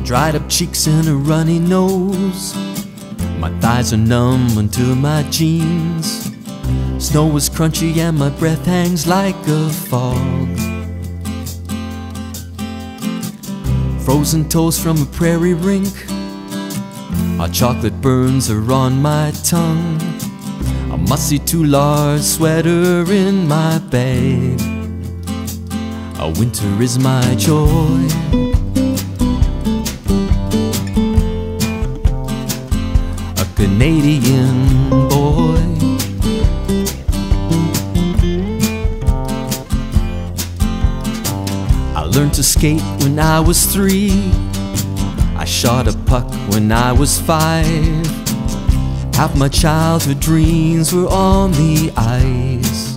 dried up cheeks and a runny nose. My thighs are numb until my jeans. Snow was crunchy and my breath hangs like a fog. Frozen toast from a prairie rink. Hot chocolate burns are on my tongue. A musty too large sweater in my bag. A winter is my joy. A Canadian boy. I learned to skate when I was 3. I shot a puck when I was 5. Half my childhood dreams were on the ice.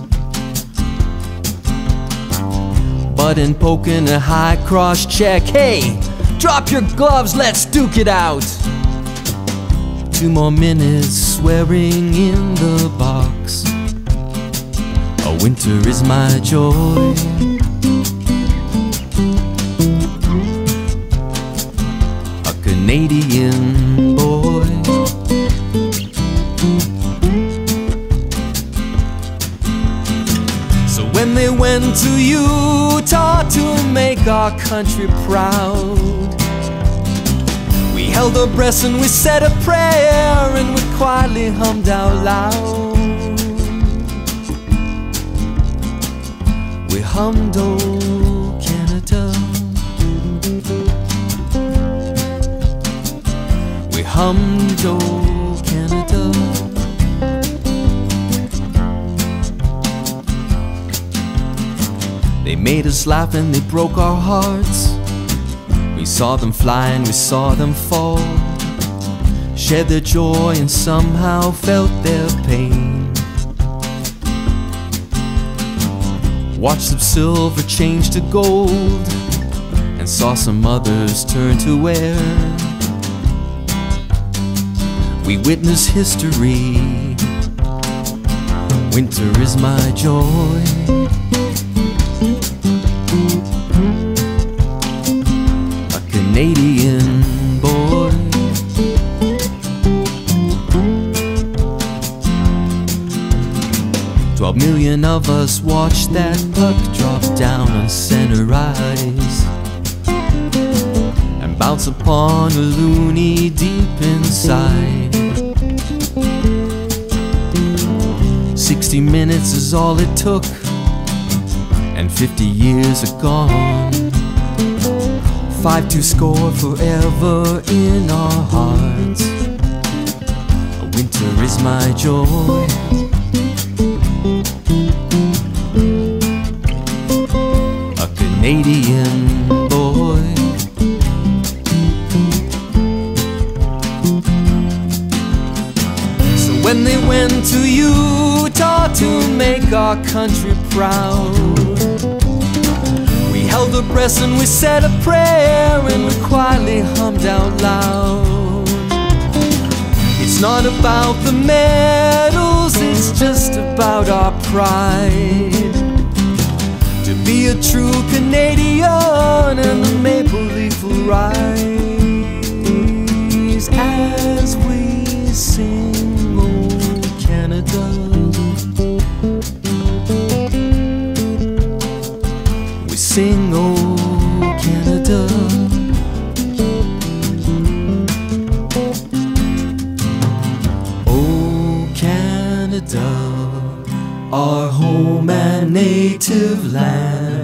Button poking a high cross check. Hey, drop your gloves, let's duke it out. 2 more minutes swearing in the box. A winter is my joy. A Canadian boy. So when they went to Utah to make our country proud, we held our breaths and we said a prayer and we quietly hummed out loud. We hummed "Oh Canada." We hummed "Oh Canada." They made us laugh and they broke our hearts. We saw them fly and we saw them fall, shared their joy and somehow felt their pain. Watched some silver change to gold and saw some others turn to air. We witnessed history. Winter is my joy. A Canadian boy. $12 million of us watched that puck drop down on center ice and bounce upon a loony deep inside. 60 minutes is all it took, and 50 years are gone. 5-2 score forever in our hearts. A winter is my joy. A Canadian boy. So when they went to Utah to make our country proud, we held our breaths and we said a prayer and we quietly hummed out loud. It's not about the medals, it's just about our pride. To be a true Canadian and the maple leaf will rise as we sing "Oh Canada." We sing "Oh Canada." Oh Canada, our home and native land.